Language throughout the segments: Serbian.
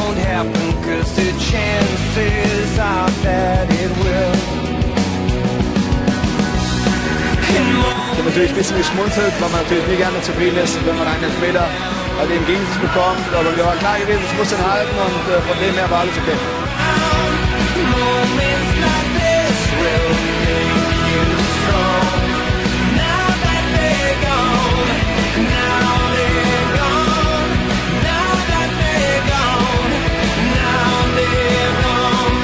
won't happen, 'cause the chances are that it will. Ich habe natürlich ein bisschen geschmunzelt, weil man natürlich nie gerne zufrieden ist, wenn man einen Elfmeter halt eben gegen sich bekommt. Aber mir war klar gewesen, ich muss ihn halten und von dem her war alles okay. Moments like this will make you strong. Now that they're gone, now they're gone. Now that they're gone, now they're gone.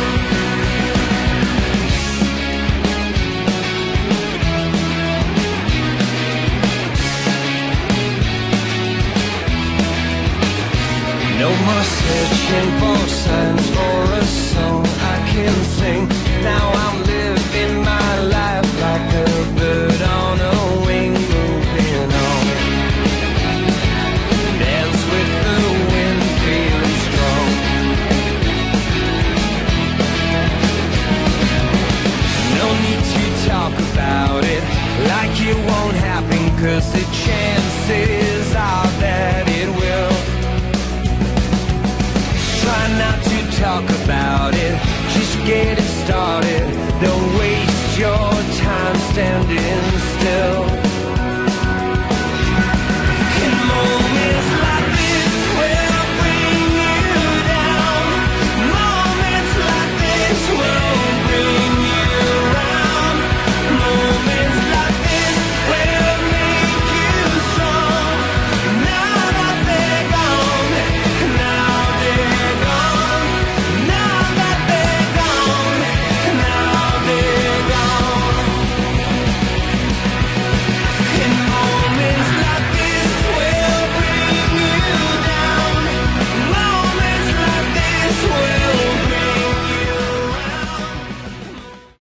No more searching for signs for a song I can sing. Now I'm living my life like a bird on a wing, moving on. Dance with the wind, feeling strong. No need to talk about it like it won't happen, 'cause the chances are that it will. Try not to talk about it, just get it